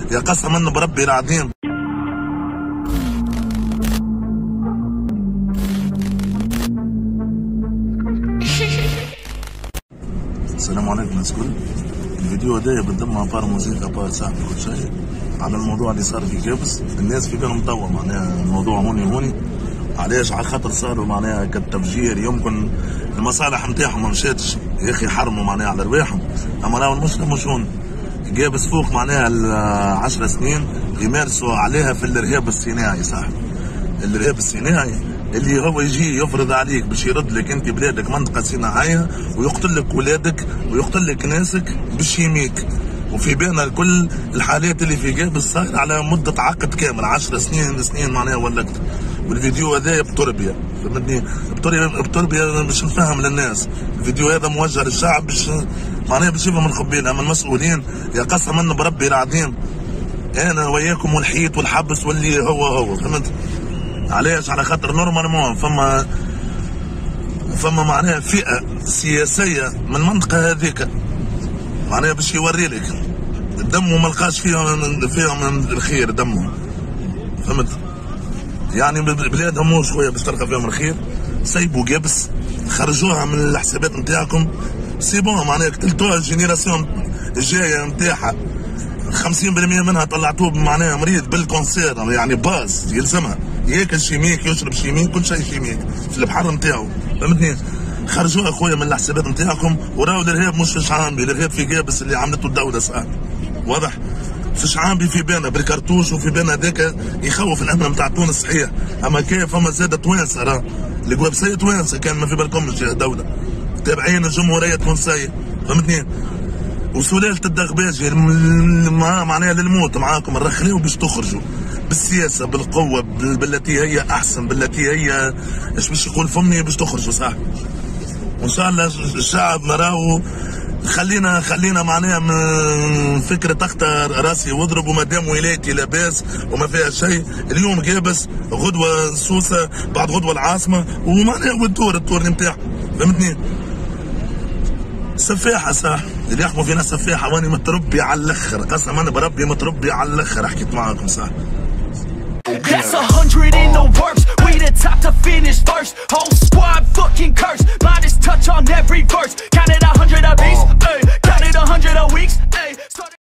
يا قسما بربي العظيم. السلام عليكم الناس الكل. الفيديو هذايا بالضم بار موسيقى بار ساعة كل شيء على الموضوع اللي صار في كابس. الناس في بالهم توا معناها الموضوع هوني علاش؟ على خاطر صاروا معناها كالتفجير، يمكن المصالح نتاعهم ما مشاتش يا اخي، حرموا معناها على رواحهم. اما راهو المشكله مش هون، كابس فوق معناها 10 سنين يمارسوا عليها في الارهاب الصناعي. صح، الارهاب الصناعي اللي هو يجي يفرض عليك باش يرد لك انت بلادك منطقه صناعيه ويقتل لك ولادك ويقتل لك ناسك باش يميك. وفي بالنا كل الحالات اللي في كابس صاير على مده عقد كامل 10 سنين معناها ولا اكثر. والفيديو هذا بتربيه، فهمتني؟ بتربيه باش نفهم للناس. الفيديو هذا موجه للشعب باش معناها باش يفهم الخبين. اما المسؤولين يا قسما بربي العظيم انا وياكم والحيط والحبس واللي هو فهمت؟ علاش؟ على خاطر نورمالمون فما معناها فئه سياسيه من المنطقه هذيك معناها باش يوري لك دمه ما لقاش فيهم الخير دمهم، فهمت؟ يعني بلادهم مو شويه باش تلقى فيهم الخير. سيبوا كابس، خرجوها من الحسابات نتاعكم، سي بون معناها قتلتوها. الجينيراسيون الجايه نتاعها 50% منها طلعتوه معناها مريض بالكونسير، يعني باز يلزمها ياكل شيميك يشرب شيميك كل شيء شيميك في البحر نتاعو، فهمتني؟ خرجوها اخويا من الحسابات نتاعكم. وراهو الارهاب مش في شعامبي، الارهاب في كابس اللي عملته الدوله. صح واضح؟ في شعامبي في بالنا بالكرتوش، وفي بالنا هذاك يخوف الامن نتاع تونس صحيح. اما كيف فما زاده توانسه راه الويب سايت توانسه كان ما في بالكمش يا دوله تابعين الجمهوريه التونسيه، فهمتني؟ وسلاله الدغباجي معناها للموت معاكم الرخليو باش تخرجوا بالسياسه بالقوه بالتي هي احسن، بالتي هي ايش باش يقول فمي باش تخرجوا. صح، وان شاء الله الشعب راهو خلينا معناها من فكره اختار راسي واضرب وما دام ولايتي لاباس وما فيها شيء. اليوم كابس، غدوه سوسه، بعد غدوه العاصمه، ومعناها والدور نتاعها، فهمتني؟ سفاحه. صح، اللي يحكموا فينا سفاحه، واني متربي على الاخر قسما بربي متربي على الاخر. حكيت معاكم. صح، that's 100 in the works. We the top to finish first. Whole squad fucking cursed. Minus touch on every verse. Counted 100 a beats. Counted 100 a weeks.